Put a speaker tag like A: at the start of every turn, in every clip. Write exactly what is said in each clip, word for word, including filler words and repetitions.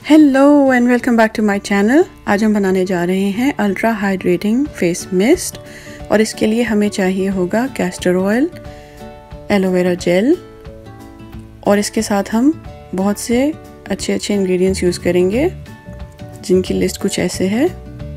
A: Hello and welcome back to my channel. आज हम बनाने जा रहे हैं अल्ट्रा हाइड्रेटिंग फेस मिस्ट और इसके लिए हमें चाहिए होगा कैस्टर ऑयल, एलोवेरा जेल और इसके साथ हम बहुत से अच्छे अच्छे इंग्रेडिएंट्स यूज़ करेंगे जिनकी लिस्ट कुछ ऐसे है।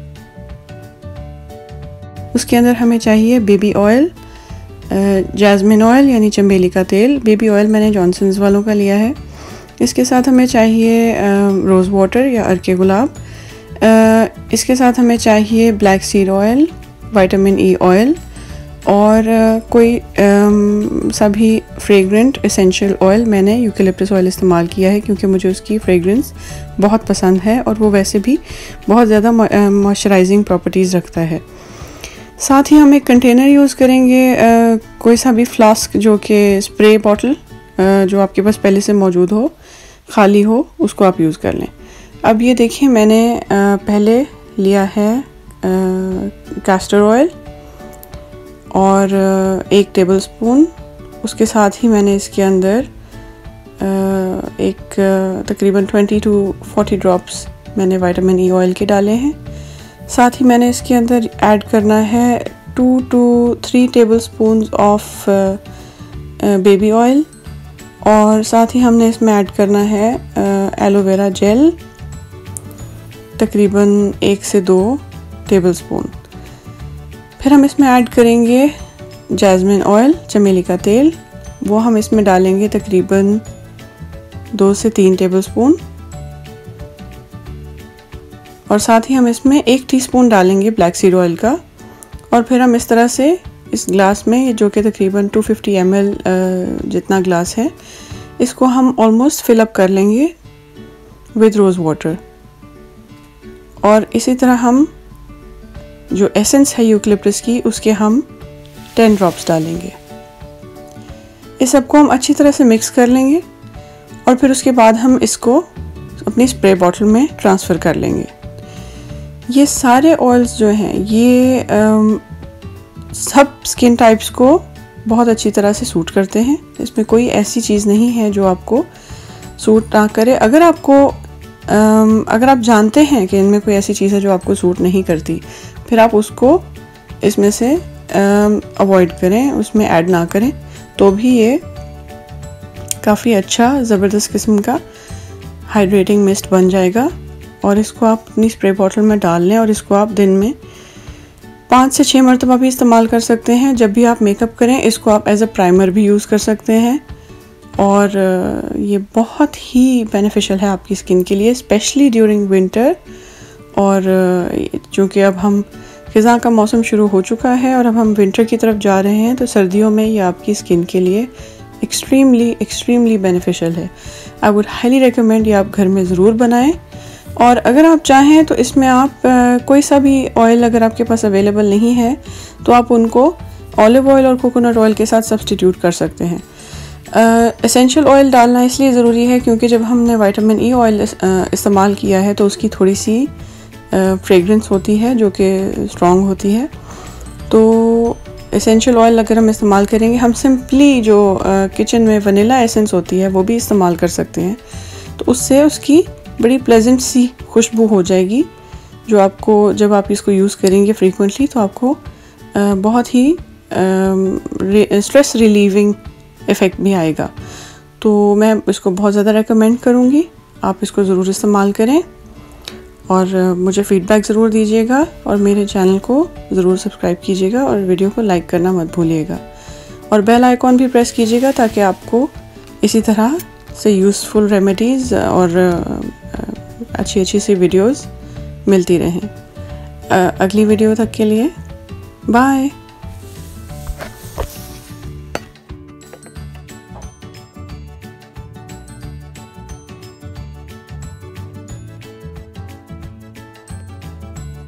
A: उसके अंदर हमें चाहिए बेबी ऑयल, जैस्मिन ऑयल यानी चमेली का तेल। बेबी ऑयल मैंने जॉनसन्स वालों का लिया है। इसके साथ हमें चाहिए रोज़ वाटर या अर्के गुलाब। इसके साथ हमें चाहिए black seed oil, vitamin E oil और कोई सभी फ्रेगरेंट एसेंशियल ऑयल। मैंने यूकेलिप्टस ऑयल इस्तेमाल किया है क्योंकि मुझे उसकी फ्रेगरेंस बहुत पसंद है और वो वैसे भी बहुत ज़्यादा मॉइस्चराइजिंग प्रॉपर्टीज़ रखता है। साथ ही हम एक कंटेनर यूज़ करेंगे, कोई सा भी फ्लास्क जो कि स्प्रे बॉटल जो आपके पास पहले से मौजूद हो, खाली हो, उसको आप यूज़ कर लें। अब ये देखिए मैंने पहले लिया है कैस्टर ऑयल और एक टेबलस्पून। उसके साथ ही मैंने इसके अंदर एक तकरीबन ट्वेंटी टू फोर्टी ड्रॉप्स मैंने विटामिन ई ऑयल के डाले हैं। साथ ही मैंने इसके अंदर ऐड करना है two to three tablespoon of baby oil और साथ ही हमने इसमें ऐड करना है एलोवेरा जेल, तकरीबन एक से दो टेबलस्पून। फिर हम इसमें ऐड करेंगे जैस्मिन ऑयल, चमेली का तेल। वो हम इसमें डालेंगे तकरीबन दो से तीन टेबलस्पून और साथ ही हम इसमें एक टीस्पून डालेंगे ब्लैक सीड ऑयल का। और फिर हम इस तरह से इस ग्लास में, जो कि तकरीबन दो सौ पचास एम एल जितना ग्लास है, इसको हम ऑलमोस्ट फिल अप कर लेंगे विद रोज़ वाटर। और इसी तरह हम जो एसेंस है यूकेलिप्टस की, उसके हम टेन ड्रॉप्स डालेंगे। इस सबको हम अच्छी तरह से मिक्स कर लेंगे और फिर उसके बाद हम इसको अपनी स्प्रे बॉटल में ट्रांसफ़र कर लेंगे। ये सारे ऑयल्स जो हैं ये आ, सब स्किन टाइप्स को बहुत अच्छी तरह से सूट करते हैं। इसमें कोई ऐसी चीज़ नहीं है जो आपको सूट ना करे। अगर आपको अगर आप जानते हैं कि इनमें कोई ऐसी चीज़ है जो आपको सूट नहीं करती, फिर आप उसको इसमें से अवॉइड करें, उसमें ऐड ना करें, तो भी ये काफ़ी अच्छा ज़बरदस्त किस्म का हाइड्रेटिंग मिस्ट बन जाएगा। और इसको आप अपनी स्प्रे बॉटल में डाल लें और इसको आप दिन में पाँच से छः मरतबा भी इस्तेमाल कर सकते हैं। जब भी आप मेकअप करें इसको आप एज अ प्राइमर भी यूज़ कर सकते हैं और ये बहुत ही बेनिफिशियल है आपकी स्किन के लिए, स्पेशली ड्यूरिंग विंटर। और चूँकि अब हम ख़ज़ां का मौसम शुरू हो चुका है और अब हम विंटर की तरफ जा रहे हैं, तो सर्दियों में ये आपकी स्किन के लिए एक्सट्रीमली एक्सट्रीमली बेनिफिशियल है। आई वुड हाईली रिकमेंड ये आप घर में ज़रूर बनाएं। और अगर आप चाहें तो इसमें आप आ, कोई सा भी ऑयल अगर आपके पास अवेलेबल नहीं है तो आप उनको ऑलिव ऑयल और कोकोनट ऑयल के साथ सब्स्टिट्यूट कर सकते हैं। एसेंशियल ऑयल डालना इसलिए ज़रूरी है क्योंकि जब हमने विटामिन ई ऑयल इस्तेमाल किया है तो उसकी थोड़ी सी फ्रेगरेंस होती है जो कि स्ट्रॉन्ग होती है। तो एसेंशियल ऑयल अगर हम इस्तेमाल करेंगे, हम सिंपली जो किचन में वनीला एसेंस होती है वो भी इस्तेमाल कर सकते हैं, तो उससे उसकी बड़ी प्लेजेंट सी खुशबू हो जाएगी जो आपको, जब आप इसको यूज़ करेंगे फ्रीक्वेंटली, तो आपको बहुत ही स्ट्रेस रिलीविंग इफ़ेक्ट भी आएगा। तो मैं इसको बहुत ज़्यादा रेकमेंड करूँगी, आप इसको ज़रूर इस्तेमाल करें और मुझे फ़ीडबैक ज़रूर दीजिएगा और मेरे चैनल को ज़रूर सब्सक्राइब कीजिएगा और वीडियो को लाइक करना मत भूलिएगा और बेल आइकॉन भी प्रेस कीजिएगा ताकि आपको इसी तरह से यूज़फुल रेमेडीज़ और अच्छी अच्छी सी वीडियोस मिलती रहें। अगली वीडियो तक के लिए बाय।